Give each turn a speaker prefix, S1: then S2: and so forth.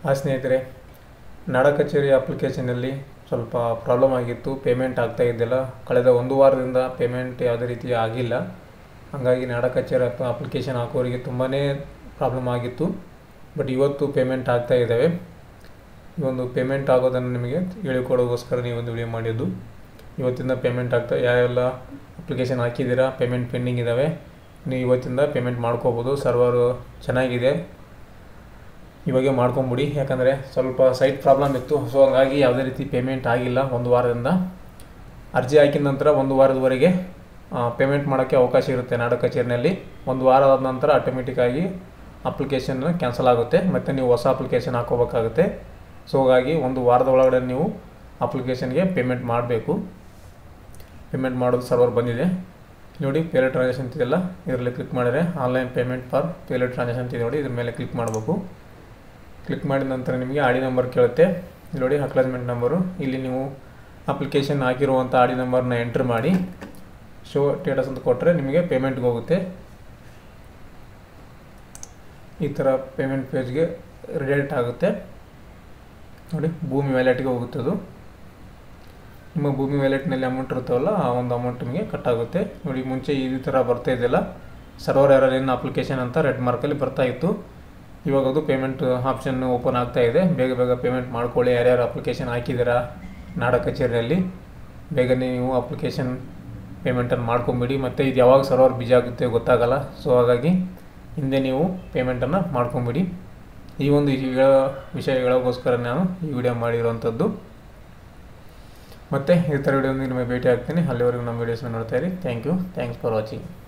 S1: ಸ್ನೇಹಿತರೆ, ನಾಡಕಚೇರಿ ಅಪ್ಲಿಕೇಶನಲ್ಲಿ ಸ್ವಲ್ಪ ಪ್ರಾಬ್ಲಮ್ ಆಗಿತ್ತು. ಪೇಮೆಂಟ್ ಆಗ್ತಾ ಇದ್ದಿಲ್ಲ. ಕಳೆದ ಒಂದು ವಾರದಿಂದ ಪೇಮೆಂಟ್ ಯಾವುದೇ ರೀತಿ ಆಗಿಲ್ಲ. ಹಾಗಾಗಿ ನಾಡಕಚೇರಿ ಅಪ್ಲಿಕೇಶನ್ ಹಾಕೋರಿಗೆ ತುಂಬಾ ಪ್ರಾಬ್ಲಮ್ ಆಗಿತ್ತು. ಬಟ್ ಇವತ್ತು ಪೇಮೆಂಟ್ ಆಗ್ತಾ ಇದ್ದಾವೆ. ಈ ಒಂದು ಪೇಮೆಂಟ್ ಆಗೋದನ್ನು ನಿಮಗೆ ಹೇಳಿಕೊಡೋಗೋಸ್ಕರ ಈ ಒಂದು ವಿಡಿಯೋ ಮಾಡಿದ್ದು. ಇವತ್ತಿಂದ ಪೇಮೆಂಟ್ ಆಗ್ತಾ, ಯಾವೆಲ್ಲ ಅಪ್ಲಿಕೇಶನ್ ಹಾಕಿದ್ದೀರಾ, ಪೇಮೆಂಟ್ ಪೆಂಡಿಂಗ್ ಇದ್ದಾವೆ, ನೀವು ಇವತ್ತಿಂದ ಪೇಮೆಂಟ್ ಮಾಡ್ಕೋಬೋದು. ಸರ್ವರು ಚೆನ್ನಾಗಿದೆ, ಇವಾಗೆ ಮಾಡ್ಕೊಂಬಿಡಿ. ಯಾಕಂದರೆ ಸ್ವಲ್ಪ ಸೈಟ್ ಪ್ರಾಬ್ಲಮ್ ಇತ್ತು. ಸೊ ಹಾಗಾಗಿ ಯಾವುದೇ ರೀತಿ ಪೇಮೆಂಟ್ ಆಗಿಲ್ಲ ಒಂದು ವಾರದಿಂದ. ಅರ್ಜಿ ಹಾಕಿದ ನಂತರ ಒಂದು ವಾರದವರೆಗೆ ಪೇಮೆಂಟ್ ಮಾಡೋಕ್ಕೆ ಅವಕಾಶ ಇರುತ್ತೆ ನಾಡಕಚೇರಿನಲ್ಲಿ. ಒಂದು ವಾರ ಆದ ನಂತರ ಆಟೋಮೆಟಿಕ್ಕಾಗಿ ಅಪ್ಲಿಕೇಶನ್ ಕ್ಯಾನ್ಸಲ್ ಆಗುತ್ತೆ, ಮತ್ತು ನೀವು ಹೊಸ ಅಪ್ಲಿಕೇಶನ್ ಹಾಕೋಬೇಕಾಗುತ್ತೆ. ಸೊ ಹಾಗಾಗಿ ಒಂದು ವಾರದ ಒಳಗಡೆ ನೀವು ಅಪ್ಲಿಕೇಶನ್ಗೆ ಪೇಮೆಂಟ್ ಮಾಡಬೇಕು. ಪೇಮೆಂಟ್ ಮಾಡೋದು ಸರ್ವರ್ ಬಂದಿದೆ ನೋಡಿ. ಪೇಲೆಟ್ ಟ್ರಾನ್ಸಾಕ್ಷನ್ ಇದೆಯಲ್ಲ, ಇದರಲ್ಲಿ ಕ್ಲಿಕ್ ಮಾಡಿದರೆ online payment for failed transaction ಇದೆ ನೋಡಿ. ಇದ್ರ ಮೇಲೆ ಕ್ಲಿಕ್ ಮಾಡಬೇಕು. ಕ್ಲಿಕ್ ಮಾಡಿದ ನಂತರ ನಿಮಗೆ ಆಡಿ ನಂಬರ್ ಕೇಳುತ್ತೆ ನೋಡಿ, ಅಕ್ನಾಲೆಜ್ಮೆಂಟ್ ನಂಬರು. ಇಲ್ಲಿ ನೀವು ಅಪ್ಲಿಕೇಶನ್ ಹಾಕಿರುವಂಥ ಆಡಿ ನಂಬರ್ನ ಎಂಟ್ರ್ ಮಾಡಿ ಶೋ ಸ್ಟೇಟಸ್ ಅಂತ ಕೊಟ್ಟರೆ ನಿಮಗೆ ಪೇಮೆಂಟ್ಗೆ ಹೋಗುತ್ತೆ. ಈ ಥರ ಪೇಮೆಂಟ್ ಪೇಜ್ಗೆ ರಿಡೈರೆಕ್ಟ್ ಆಗುತ್ತೆ ನೋಡಿ. ಭೂಮಿ ವ್ಯಾಲೆಟ್ಗೆ ಹೋಗುತ್ತೆ ಅದು. ನಿಮ್ಮ ಭೂಮಿ ವ್ಯಾಲೆಟ್ನಲ್ಲಿ ಅಮೌಂಟ್ ಇರುತ್ತವಲ್ಲ, ಆ ಒಂದು ಅಮೌಂಟ್ ನಿಮಗೆ ಕಟ್ ಆಗುತ್ತೆ ನೋಡಿ. ಮುಂಚೆ ಈ ಥರ ಬರ್ತಾ ಇದೆಯಲ್ಲ, ಸರ್ವರ್ ಎರರ್ ಇನ್ ಅಪ್ಲಿಕೇಶನ್ ಅಂತ ರೆಡ್ ಮಾರ್ಕಲ್ಲಿ ಬರ್ತಾ ಇತ್ತು. ಇವಾಗ ಅದು ಪೇಮೆಂಟ್ ಆಪ್ಷನ್ ಓಪನ್ ಆಗ್ತಾ ಇದೆ. ಬೇಗ ಬೇಗ ಪೇಮೆಂಟ್ ಮಾಡ್ಕೊಳ್ಳಿ. ಯಾರ್ಯಾರು ಅಪ್ಲಿಕೇಶನ್ ಹಾಕಿದ್ದೀರಾ ನಾಡಕಚೇರಿಯಲ್ಲಿ, ಬೇಗನೆ ನೀವು ಅಪ್ಲಿಕೇಶನ್ ಪೇಮೆಂಟನ್ನು ಮಾಡ್ಕೊಂಬಿಡಿ. ಮತ್ತು ಇದು ಯಾವಾಗ ಸರ್ವರ್ ಬಿಜಿ ಆಗುತ್ತೆ ಗೊತ್ತಾಗಲ್ಲ. ಸೊ ಹಾಗಾಗಿ ಹಿಂದೆ ನೀವು ಪೇಮೆಂಟನ್ನು ಮಾಡ್ಕೊಂಬಿಡಿ. ಈ ಒಂದು ವಿಷಯ ಹೇಳೋಕ್ಕೋಸ್ಕರ ನಾನು ಈ ವಿಡಿಯೋ ಮಾಡಿರೋವಂಥದ್ದು. ಮತ್ತು ಈ ಥರ ವಿಡಿಯೋ ನಿಮಗೆ ಭೇಟಿ ಆಗ್ತೀನಿ. ಅಲ್ಲಿವರೆಗೂ ನಮ್ಮ ವೀಡಿಯೋಸ್ನ ನೋಡ್ತಾ ಇರಿ. Thanks for watching.